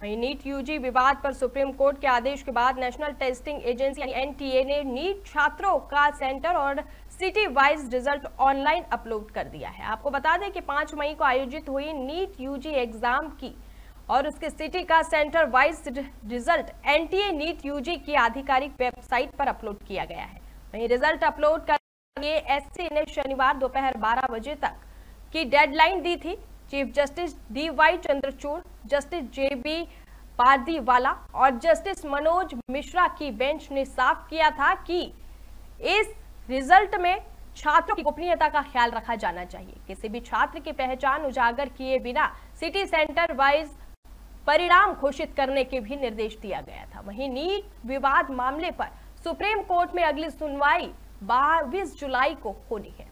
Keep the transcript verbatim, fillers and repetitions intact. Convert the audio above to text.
वहीं NEET UG विवाद पर सुप्रीम कोर्ट के आदेश के बाद नेशनल टेस्टिंग एजेंसी यानी एनटीए ने नीट छात्रों का सेंटर और city wise result online upload कर दिया है। आपको बता दें कि पांच मई को आयोजित हुई नीट यूजी एग्जाम की और उसके सिटी का centre wise result NTA NEET UG की आधिकारिक वेबसाइट पर अपलोड किया गया है। वहीं रिजल्ट अपलोड करने के लिए एससी ने शनिवार दोपहर बारह बजे तक की डेडलाइन दी थी। Chief justice D Y Chandrachud, justice J B Pardiwala और जस्टिस मनोज मिश्रा की बेंच ने साफ किया था कि इस रिजल्ट में छात्रों की गोपनीयता का ख्याल रखा जाना चाहिए। किसी भी छात्र की पहचान उजागर किए बिना सिटी सेंटर वाइज परिणाम घोषित करने के भी निर्देश दिया गया था। वहीं नीट विवाद मामले पर सुप्रीम कोर्ट में अगली सुनवाई बाईस जुलाई को होनी है।